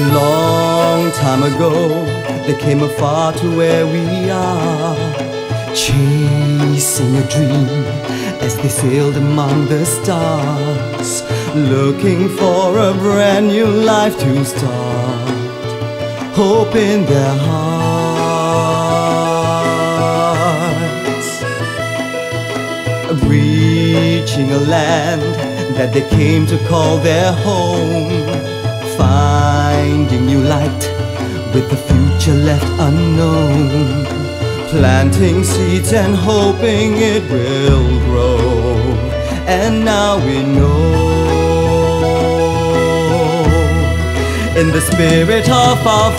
Long time ago, they came afar to where we are, chasing a dream as they sailed among the stars, looking for a brand new life to start, hope in their hearts. Reaching a land that they came to call their home, finding new light with the future left unknown, planting seeds and hoping it will grow. And now we know, in the spirit of our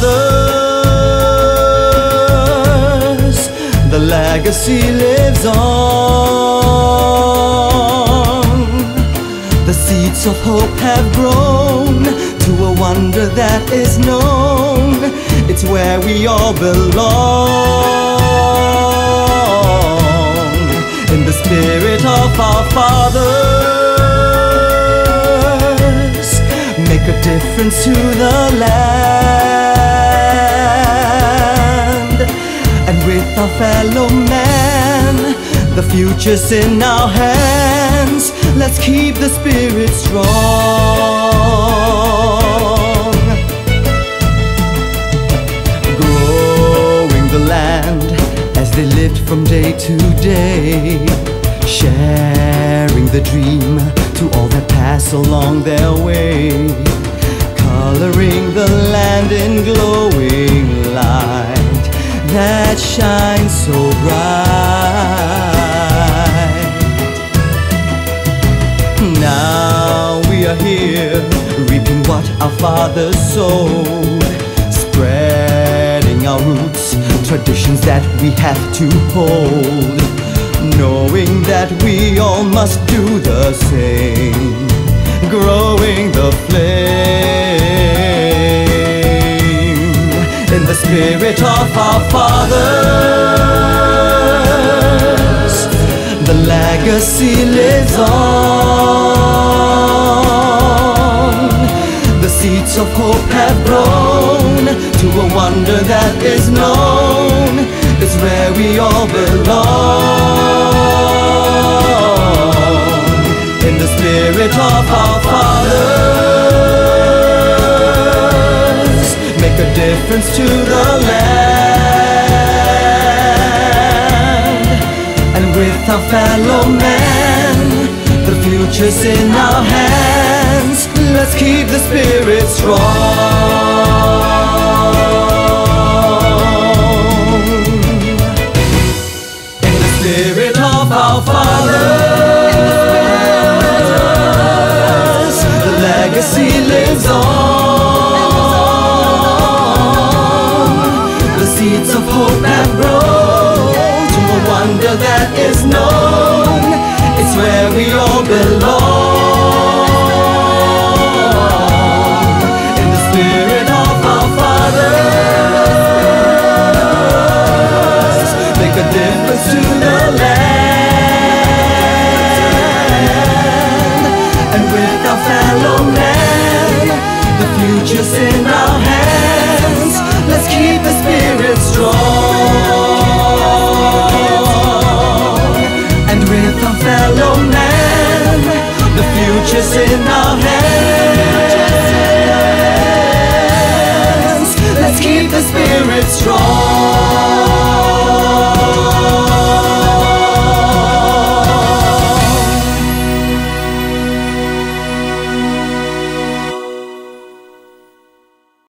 fathers, the legacy lives on. The seeds of hope have grown to a wonder that is known. It's where we all belong. In the spirit of our fathers, make a difference to the land. And with our fellow man, the future's in our hands. Let's keep the spirit strong. Growing the land as they lived from day to day, sharing the dream to all that pass along their way, coloring the land in glowing light that shines so bright. Now we are here, reaping what our fathers sowed, spreading our roots, traditions that we have to hold, knowing that we all must do the same, growing the flame. In the spirit of our fathers, the legacy lives on. The seeds of hope have grown to a wonder that is known. It's where we all belong. In the spirit of our fathers, make a difference to the land. And with our fellow man, the future's in our hands. Let's keep the spirit strong. In the spirit of our fathers, the legacy lives on. The seeds of hope have grown to a wonder that is known. It's where we all belong. In the spirit of our fathers, make a difference to the land. And with our fellow man, the future's in